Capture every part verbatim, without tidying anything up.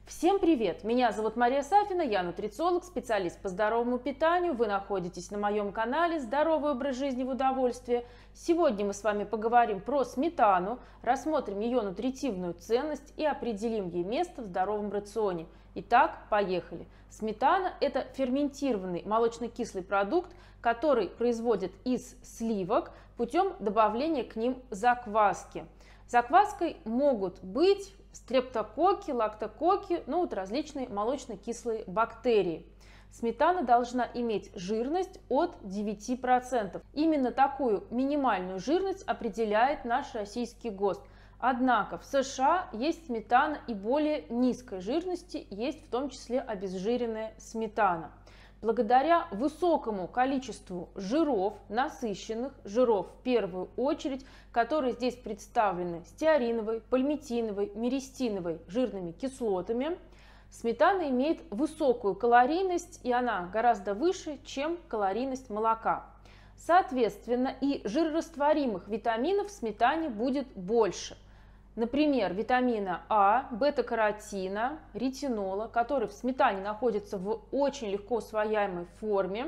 Всем привет! Меня зовут Мария Сафина, я нутрициолог, специалист по здоровому питанию. Вы находитесь на моем канале «Здоровый образ жизни в удовольствие». Сегодня мы с вами поговорим про сметану, рассмотрим ее нутритивную ценность и определим ей место в здоровом рационе. Итак, поехали! Сметана – это ферментированный молочно-кислый продукт, который производят из сливок путем добавления к ним закваски. Закваской могут быть стрептококки, лактококки, ну вот различные молочно-кислые бактерии. Сметана должна иметь жирность от девяти процентов. Именно такую минимальную жирность определяет наш российский ГОСТ. Однако в США есть сметана и более низкой жирности, есть в том числе обезжиренная сметана. Благодаря высокому количеству жиров, насыщенных жиров в первую очередь, которые здесь представлены стеариновой, пальмитиновой, миристиновой жирными кислотами, сметана имеет высокую калорийность, и она гораздо выше, чем калорийность молока. Соответственно, и жирорастворимых витаминов в сметане будет больше. Например, витамина А, бета-каротина, ретинола, который в сметане находится в очень легко усвояемой форме,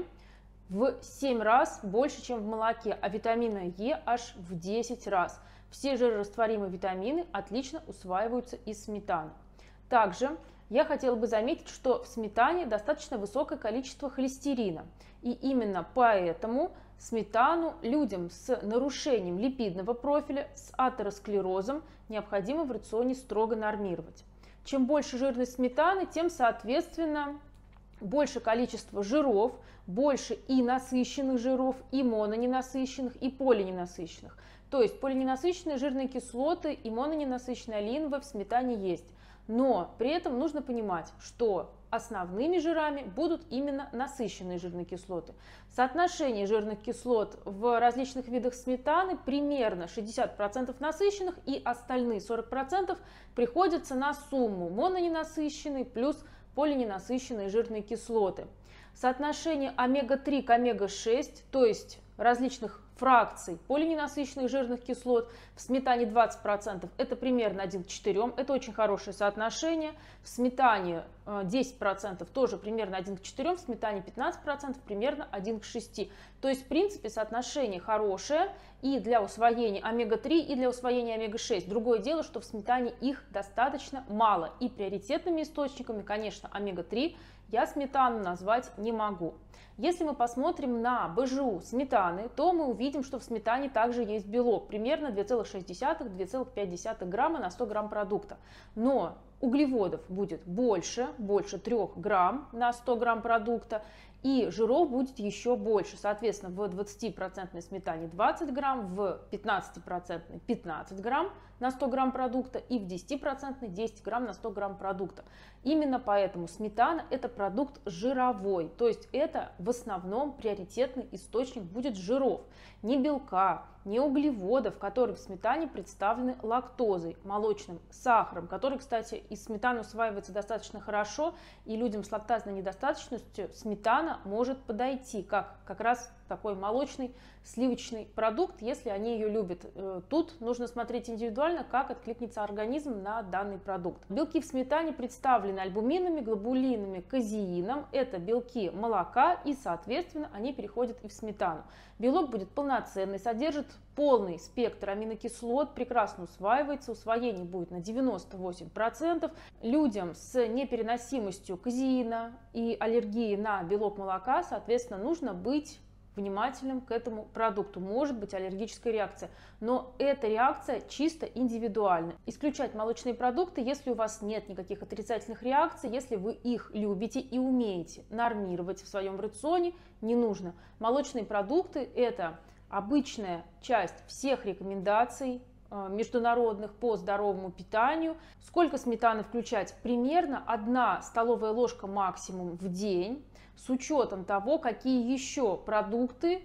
в семь раз больше, чем в молоке, а витамина Е аж в десять раз. Все жирорастворимые витамины отлично усваиваются из сметаны. Также я хотела бы заметить, что в сметане достаточно высокое количество холестерина. И именно поэтому сметану людям с нарушением липидного профиля, с атеросклерозом необходимо в рационе строго нормировать. Чем больше жирность сметаны, тем, соответственно, больше количество жиров, больше и насыщенных жиров, и мононенасыщенных, и полиненасыщенных. То есть полиненасыщенные жирные кислоты и мононенасыщенные олеиновые в сметане есть. Но при этом нужно понимать, что основными жирами будут именно насыщенные жирные кислоты. Соотношение жирных кислот в различных видах сметаны примерно шестьдесят процентов насыщенных, и остальные сорок процентов приходятся на сумму мононенасыщенные плюс полиненасыщенные жирные кислоты. Соотношение омега три к омега шесть, то есть различных фракций полиненасыщенных жирных кислот в сметане двадцать процентов, это примерно один к четырем, это очень хорошее соотношение. В сметане десять процентов тоже примерно один к четырем, в сметане пятнадцать процентов примерно один к шести. То есть в принципе соотношение хорошее и для усвоения омега три, и для усвоения омега шесть. Другое дело, что в сметане их достаточно мало, и приоритетными источниками, конечно, омега три я сметану назвать не могу. Если мы посмотрим на БЖУ сметаны, то мы увидим, что в сметане также есть белок, примерно две целых шесть десятых — две целых пять десятых грамма на сто грамм продукта. Но углеводов будет больше, больше трёх грамм на сто грамм продукта, и жиров будет еще больше. Соответственно, в двадцатипроцентной сметане двадцать грамм, в пятнадцатипроцентной пятнадцать грамм на сто грамм продукта, и в десятипроцентной десять грамм на сто грамм продукта. Именно поэтому сметана – это продукт жировой, то есть это в основном приоритетный источник будет жиров, не белка, не углеводов, которые в сметане представлены лактозой, молочным сахаром, который, кстати, из сметаны усваивается достаточно хорошо, и людям с лактазной недостаточностью сметана может подойти как как раз такой молочный сливочный продукт, если они ее любят. Тут нужно смотреть индивидуально, как откликнется организм на данный продукт. Белки в сметане представлены альбуминами, глобулинами, казеином. Это белки молока, и, соответственно, они переходят и в сметану. Белок будет полноценный, содержит полный спектр аминокислот, прекрасно усваивается, усвоение будет на девяносто восемь процентов. Людям с непереносимостью казеина и аллергией на белок молока, соответственно, нужно быть внимательным к этому продукту. Может быть аллергическая реакция, но эта реакция чисто индивидуальна. Исключать молочные продукты, если у вас нет никаких отрицательных реакций, если вы их любите и умеете нормировать в своем рационе, не нужно. Молочные продукты – это обычная часть всех рекомендаций международных по здоровому питанию. Сколько сметаны включать? Примерно одна столовая ложка максимум в день, с учетом того, какие еще продукты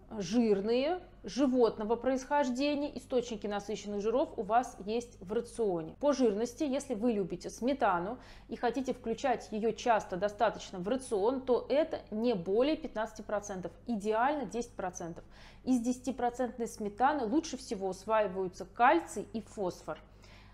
жирные, животного происхождения, источники насыщенных жиров у вас есть в рационе. По жирности, если вы любите сметану и хотите включать ее часто достаточно в рацион, то это не более пятнадцати процентов, идеально десять процентов. Из десятипроцентной сметаны лучше всего усваиваются кальций и фосфор.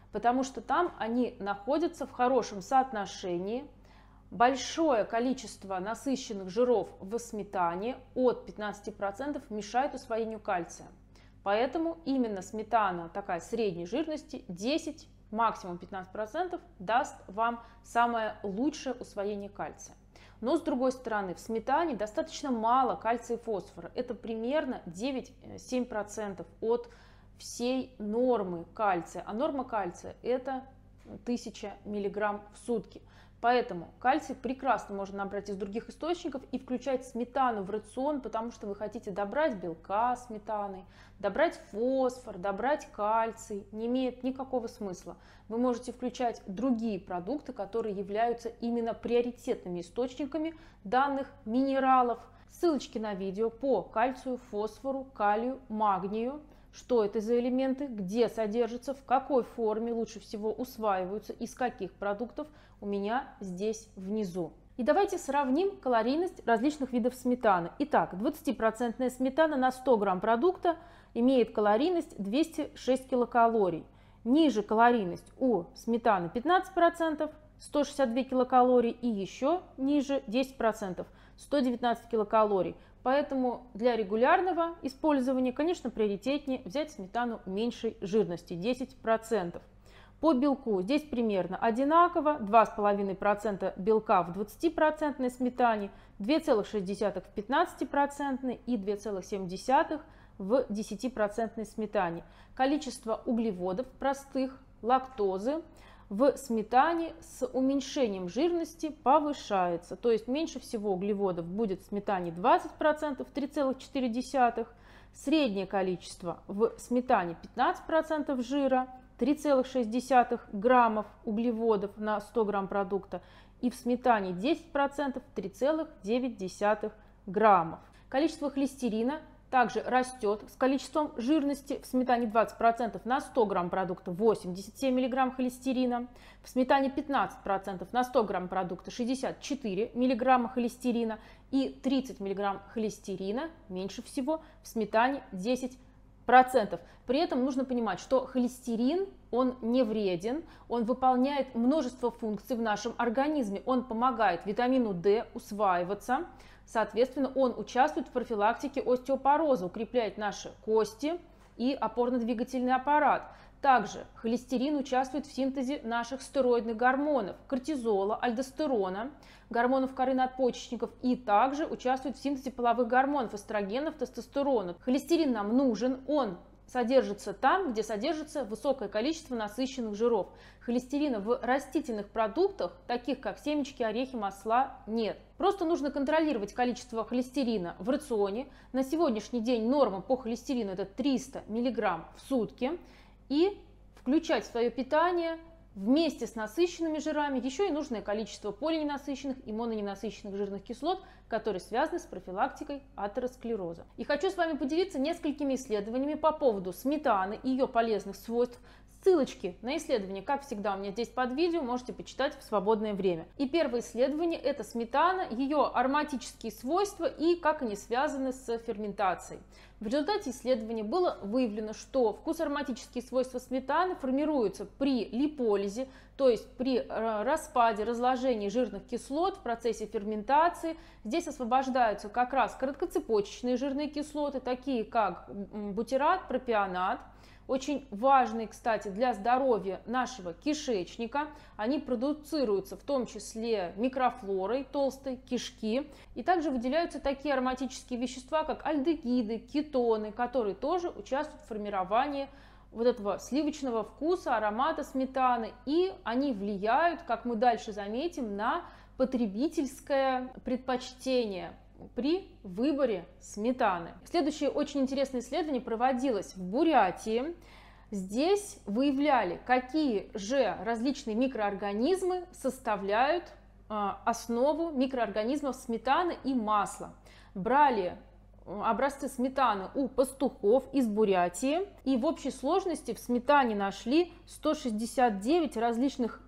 потому что там они находятся в хорошем соотношении. Большое количество насыщенных жиров в сметане от пятнадцати процентов мешает усвоению кальция. Поэтому именно сметана такая средней жирности десять, максимум пятнадцать процентов даст вам самое лучшее усвоение кальция. Но с другой стороны, в сметане достаточно мало кальция и фосфора. Это примерно девять-семь процентов от всей нормы кальция. А норма кальция это тысяча миллиграмм в сутки. Поэтому кальций прекрасно можно набрать из других источников и включать сметану в рацион, потому что вы хотите добрать белка сметаной, добрать фосфор, добрать кальций. Не имеет никакого смысла. Вы можете включать другие продукты, которые являются именно приоритетными источниками данных минералов. Ссылочки на видео по кальцию, фосфору, калию, магнию. Что это за элементы, где содержатся, в какой форме лучше всего усваиваются, из каких продуктов у меня здесь внизу. И давайте сравним калорийность различных видов сметаны. Итак, двадцатипроцентная сметана на сто грамм продукта имеет калорийность двести шесть килокалорий. Ниже калорийность у сметаны пятнадцать процентов, сто шестьдесят две килокалории, и еще ниже десять процентов, сто девятнадцать килокалорий. Поэтому для регулярного использования, конечно, приоритетнее взять сметану меньшей жирности, десять процентов. По белку здесь примерно одинаково, два и пять десятых процента белка в двадцатипроцентной сметане, два целых шесть десятых в пятнадцатипроцентной и два целых семь десятых в десятипроцентной сметане. Количество углеводов простых, лактозы в сметане с уменьшением жирности повышается. То есть меньше всего углеводов будет в сметане двадцать процентов, три целых четыре десятых. Среднее количество в сметане пятнадцать процентов жира, три целых шесть десятых граммов углеводов на сто грамм продукта. И в сметане десять процентов, три целых девять десятых граммов. Количество холестерина также растет с количеством жирности. В сметане двадцать процентов на сто грамм продукта восемьдесят семь миллиграмм холестерина. В сметане пятнадцать процентов на сто грамм продукта шестьдесят четыре миллиграмма холестерина. И тридцать миллиграмм холестерина меньше всего в сметане десять процентов. При этом нужно понимать, что холестерин, он не вреден, он выполняет множество функций в нашем организме. Он помогает витамину D усваиваться. Соответственно, он участвует в профилактике остеопороза, укрепляет наши кости и опорно-двигательный аппарат. Также холестерин участвует в синтезе наших стероидных гормонов, кортизола, альдостерона, гормонов коры надпочечников, и также участвует в синтезе половых гормонов, эстрогенов, тестостерона. Холестерин нам нужен, он содержится там, где содержится высокое количество насыщенных жиров. Холестерина в растительных продуктах, таких как семечки, орехи, масла, нет. Просто нужно контролировать количество холестерина в рационе. На сегодняшний день норма по холестерину это триста миллиграмм в сутки. И включать в свое питание вместе с насыщенными жирами еще и нужное количество полиненасыщенных и мононенасыщенных жирных кислот, которые связаны с профилактикой атеросклероза. И хочу с вами поделиться несколькими исследованиями по поводу сметаны и ее полезных свойств. Ссылочки на исследования, как всегда, у меня здесь под видео, можете почитать в свободное время. И первое исследование – это сметана, ее ароматические свойства и как они связаны с ферментацией. В результате исследования было выявлено, что вкусоароматические свойства сметаны формируются при липолизе, то есть при распаде, разложении жирных кислот в процессе ферментации. Здесь освобождаются как раз короткоцепочечные жирные кислоты, такие как бутират, пропионат. Очень важные, кстати, для здоровья нашего кишечника. Они продуцируются в том числе микрофлорой толстой кишки. И также выделяются такие ароматические вещества, как альдегиды, кетоны, которые тоже участвуют в формировании вот этого сливочного вкуса, аромата сметаны. И они влияют, как мы дальше заметим, на потребительское предпочтение при выборе сметаны. Следующее очень интересное исследование проводилось в Бурятии. Здесь выявляли, какие же различные микроорганизмы составляют э, основу микроорганизмов сметаны и масла. Брали образцы сметаны у пастухов из Бурятии, и в общей сложности в сметане нашли сто шестьдесят девять различных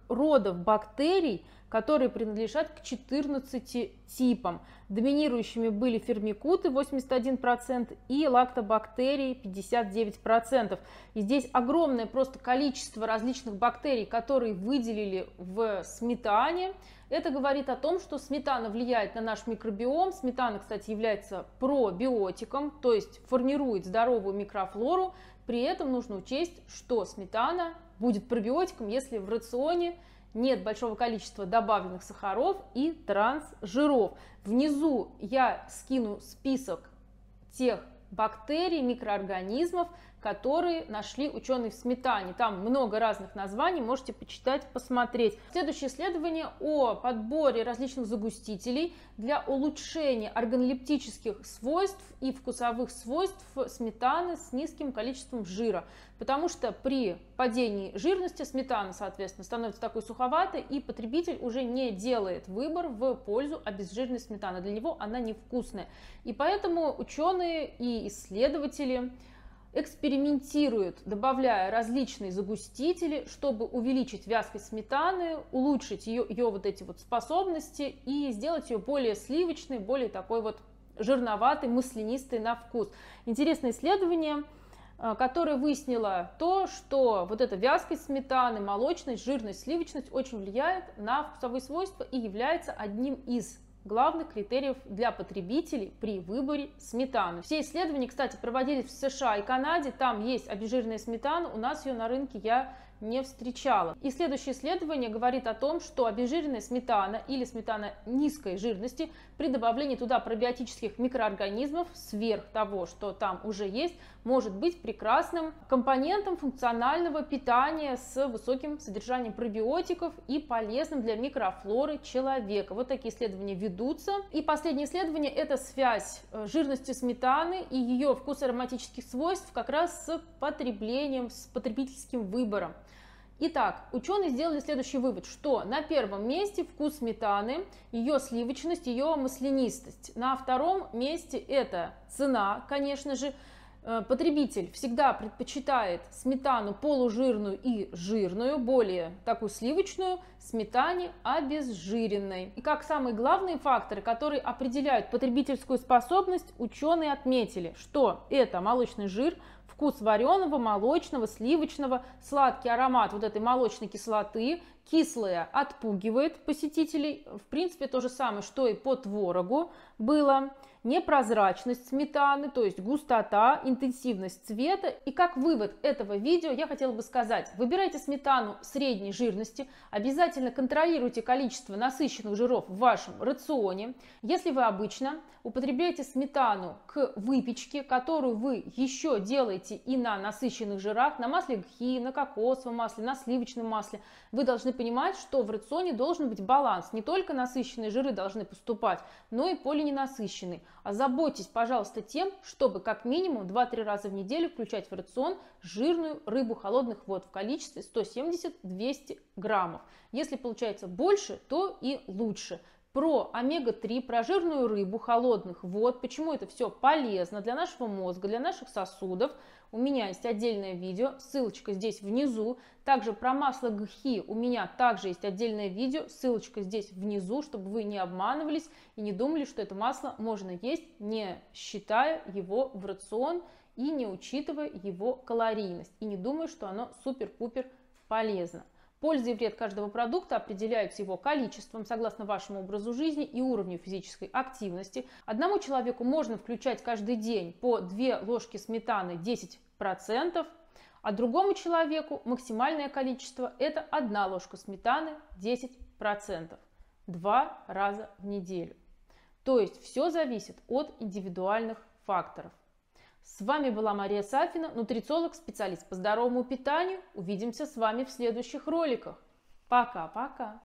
родов бактерий, которые принадлежат к четырнадцати типам. Доминирующими были фермикуты восемьдесят один процент и лактобактерии пятьдесят девять процентов. И здесь огромное просто количество различных бактерий, которые выделили в сметане. Это говорит о том, что сметана влияет на наш микробиом. Сметана, кстати, является пробиотиком, то есть формирует здоровую микрофлору. При этом нужно учесть, что сметана будет пробиотиком, если в рационе нет большого количества добавленных сахаров и трансжиров. Внизу я скину список тех бактерий, микроорганизмов, которые нашли ученые в сметане. Там много разных названий, можете почитать, посмотреть. Следующее исследование о подборе различных загустителей для улучшения органолептических свойств и вкусовых свойств сметаны с низким количеством жира. Потому что при падении жирности сметана, соответственно, становится такой суховатой, и потребитель уже не делает выбор в пользу обезжиренной сметаны. Для него она невкусная. И поэтому ученые и исследователи экспериментируют, добавляя различные загустители, чтобы увеличить вязкость сметаны, улучшить ее, ее вот эти вот способности и сделать ее более сливочной, более такой вот жирноватой, маслянистой на вкус. Интересное исследование, которое выяснило то, что вот эта вязкость сметаны, молочность, жирность, сливочность очень влияет на вкусовые свойства и является одним из главных критериев для потребителей при выборе сметаны. Все исследования, кстати, проводились в США и Канаде, там есть обезжиренная сметана, у нас ее на рынке я не встречала. И следующее исследование говорит о том, что обезжиренная сметана или сметана низкой жирности при добавлении туда пробиотических микроорганизмов сверх того, что там уже есть, может быть прекрасным компонентом функционального питания с высоким содержанием пробиотиков и полезным для микрофлоры человека. Вот такие исследования ведутся. И последнее исследование — это связь жирности сметаны и ее вкусоароматических свойств как раз с потреблением, с потребительским выбором. Итак, ученые сделали следующий вывод, что на первом месте вкус сметаны, ее сливочность, ее маслянистость. На втором месте это цена, конечно же. Потребитель всегда предпочитает сметану полужирную и жирную, более такую сливочную, сметане обезжиренной. И как самые главные факторы, которые определяют потребительскую способность, ученые отметили, что это молочный жир, вкус вареного, молочного, сливочного, сладкий аромат вот этой молочной кислоты, кислое отпугивает посетителей. В принципе, то же самое, что и по творогу было. Непрозрачность сметаны, то есть густота, интенсивность цвета. И как вывод этого видео я хотела бы сказать: выбирайте сметану средней жирности, обязательно контролируйте количество насыщенных жиров в вашем рационе. Если вы обычно употребляете сметану к выпечке, которую вы еще делаете и на насыщенных жирах, на масле гхи, на кокосовом масле, на сливочном масле, вы должны понимать, что в рационе должен быть баланс. Не только насыщенные жиры должны поступать, но и полиненасыщенные. Озаботьтесь, пожалуйста, тем, чтобы как минимум два-три раза в неделю включать в рацион жирную рыбу холодных вод в количестве сто семьдесят — двести граммов. Если получается больше, то и лучше. Про омега три, про жирную рыбу холодных вод, почему это все полезно для нашего мозга, для наших сосудов, у меня есть отдельное видео, ссылочка здесь внизу. Также про масло гхи у меня также есть отдельное видео, ссылочка здесь внизу, чтобы вы не обманывались и не думали, что это масло можно есть, не считая его в рацион и не учитывая его калорийность. И не думая, что оно супер-пупер полезно. Польза и вред каждого продукта определяются его количеством, согласно вашему образу жизни и уровню физической активности. Одному человеку можно включать каждый день по две ложки сметаны десять процентов, а другому человеку максимальное количество – это одна ложка сметаны десять процентов. Два раза в неделю. То есть все зависит от индивидуальных факторов. С вами была Мария Сафина, нутрициолог, специалист по здоровому питанию. Увидимся с вами в следующих роликах. Пока-пока!